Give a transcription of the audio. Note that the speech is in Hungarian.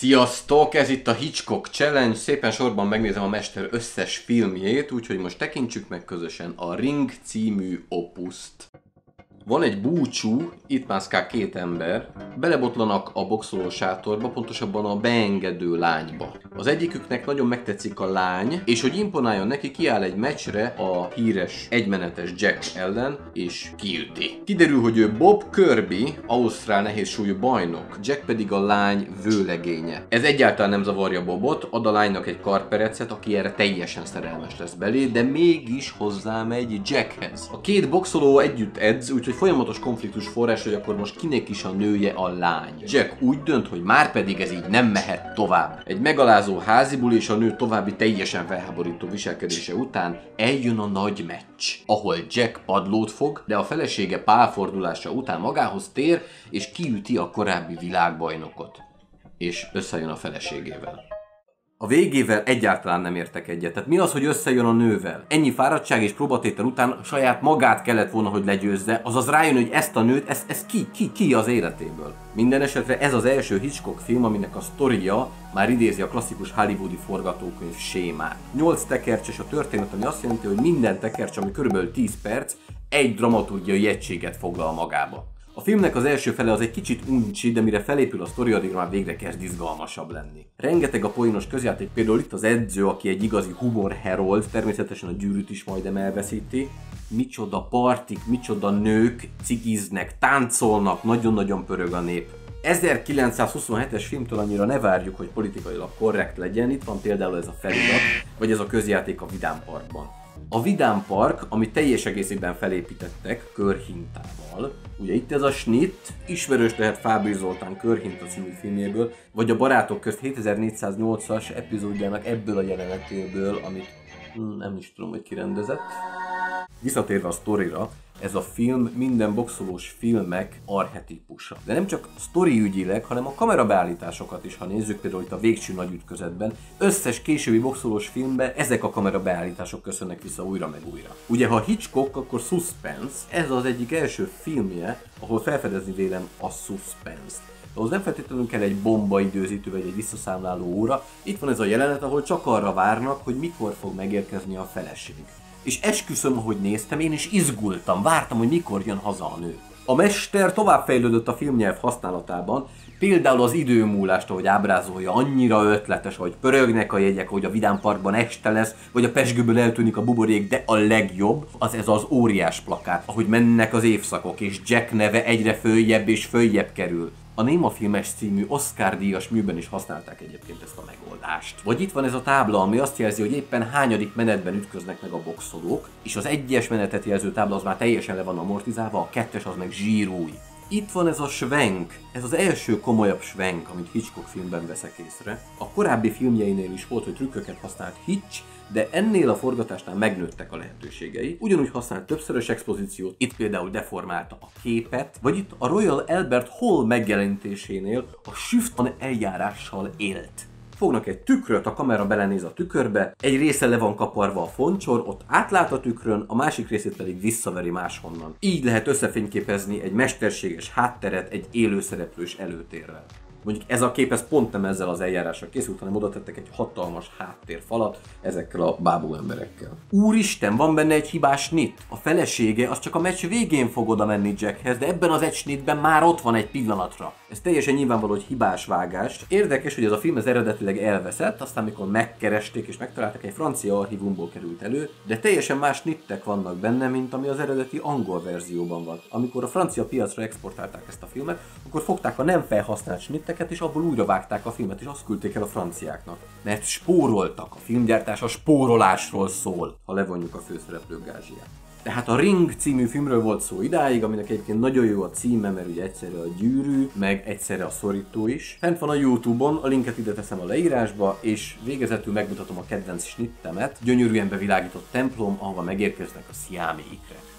Sziasztok! Ez itt a Hitchcock Challenge. Szépen sorban megnézem a mester összes filmjét, úgyhogy most tekintsük meg közösen a Ring című opuszt. Van egy búcsú, itt mászkál két ember, belebotlanak a boxoló sátorba, pontosabban a beengedő lányba. Az egyiküknek nagyon megtetszik a lány, és hogy imponáljon neki, kiáll egy meccsre a híres egymenetes Jack ellen, és kiüti. Kiderül, hogy ő Bob Kirby, ausztrál nehézsúlyú bajnok, Jack pedig a lány vőlegénye. Ez egyáltalán nem zavarja Bobot, ad a lánynak egy karperecet, aki erre teljesen szerelmes lesz belé, de mégis hozzámegy Jackhez. A két boxoló együtt edz, úgyhogy folyamatos konfliktus forrás, hogy akkor most kinek is a nője a lány. Jack úgy dönt, hogy már pedig ez így nem mehet tovább. Egy megalázó házibuli és a nő további teljesen felháborító viselkedése után eljön a nagy meccs, ahol Jack padlót fog, de a felesége pálfordulása után magához tér és kiüti a korábbi világbajnokot. És összejön a feleségével. A végével egyáltalán nem értek egyet. Tehát mi az, hogy összejön a nővel? Ennyi fáradtság és próbatétel után saját magát kellett volna, hogy legyőzze, azaz rájön, hogy ezt a nőt, ez ki az életéből. Minden esetre ez az első Hitchcock film, aminek a sztoria már idézi a klasszikus hollywoodi forgatókönyv sémát. 8 tekercses a történet, ami azt jelenti, hogy minden tekercs, ami körülbelül 10 perc, egy dramaturgiai egységet foglal magába. A filmnek az első fele az egy kicsit uncsi, de mire felépül a sztori, addigra már végre kezd izgalmasabb lenni. Rengeteg a poénos közjáték, például itt az edző, aki egy igazi humor herold, természetesen a gyűrűt is majdnem elveszíti. Micsoda partik, micsoda nők cigiznek, táncolnak, nagyon-nagyon pörög a nép. 1927-es filmtől annyira ne várjuk, hogy politikailag korrekt legyen, itt van például ez a felirat, vagy ez a közjáték a Vidám Parkban. A Vidám Park, amit teljes egészében felépítettek körhintával, ugye itt ez a snit, ismerős lehet Fábri Zoltán Körhinta című filmjéből, vagy a Barátok közt 7408-as epizódjának ebből a jelenetéből, amit nem is tudom, hogy kirendezett. Visszatérve a sztorira, ez a film minden boxolós filmek archetípusa. De nem csak sztoriügyileg, hanem a kamerabeállításosokat is, ha nézzük, például itt a Végső nagy ütközetben, összes későbbi boxolós filmben ezek a kamerabeállítások köszönnek vissza újra meg újra. Ugye ha Hitchcock, akkor suspense, ez az egyik első filmje, ahol felfedezni vélem a suspense-t. Ahhoz nem feltétlenül kell egy bombaidőzítő vagy egy visszaszámláló óra, itt van ez a jelenet, ahol csak arra várnak, hogy mikor fog megérkezni a feleség. És esküszöm, ahogy néztem, én is izgultam, vártam, hogy mikor jön haza a nő. A mester továbbfejlődött a filmnyelv használatában, például az időmúlást, ahogy ábrázolja, annyira ötletes, hogy pörögnek a jegyek, hogy a Vidám Parkban este lesz, vagy a pezsgőből eltűnik a buborék, de a legjobb az ez az óriás plakát, ahogy mennek az évszakok, és Jack neve egyre följebb és följebb kerül. A Néma filmes című Oscar-díjas műben is használták egyébként ezt a megoldást. Vagy itt van ez a tábla, ami azt jelzi, hogy éppen hányadik menetben ütköznek meg a boxolók, és az egyes menetet jelző tábla az már teljesen le van amortizálva, a kettes az meg zsírúj. Itt van ez a schwenk, ez az első komolyabb schwenk, amit Hitchcock filmben veszek észre. A korábbi filmjeinél is volt, hogy trükköket használt Hitch, de ennél a forgatásnál megnőttek a lehetőségei. Ugyanúgy használt többszörös expozíciót, itt például deformálta a képet, vagy itt a Royal Albert Hall megjelenítésénél a Schiffman eljárással élt. Fognak egy tükröt, a kamera belenéz a tükörbe, egy része le van kaparva a foncsor, ott átlát a tükrön, a másik részét pedig visszaveri máshonnan. Így lehet összefényképezni egy mesterséges hátteret egy élőszereplős előtérrel. Mondjuk ez a kép ez pont nem ezzel az eljárással készült, hanem oda tettek egy hatalmas háttérfalat ezekkel a bábú emberekkel. Úristen, van benne egy hibás snit. A felesége az csak a meccs végén fog oda menni Jackhez, de ebben az egy snitben már ott van egy pillanatra. Ez teljesen nyilvánvaló, hogy hibás vágás. Érdekes, hogy ez a film ez eredetileg elveszett, aztán mikor megkeresték és megtalálták, egy francia archívumból került elő, de teljesen más snittek vannak benne, mint ami az eredeti angol verzióban van. Amikor a francia piacra exportálták ezt a filmet, akkor fogták a nem felhasznált snitteket, és abból újra vágták a filmet, és azt küldték el a franciáknak. Mert spóroltak, a filmgyártás a spórolásról szól, ha levonjuk a főszereplők gázsiját. Tehát a Ring című filmről volt szó idáig, aminek egyébként nagyon jó a címe, mert ugye egyszerre a gyűrű, meg egyszerre a szorító is. Fent van a YouTube-on, a linket ide teszem a leírásba, és végezetül megmutatom a kedvenc snittemet, gyönyörűen bevilágított templom, ahova megérkeznek a sziámi ikrek.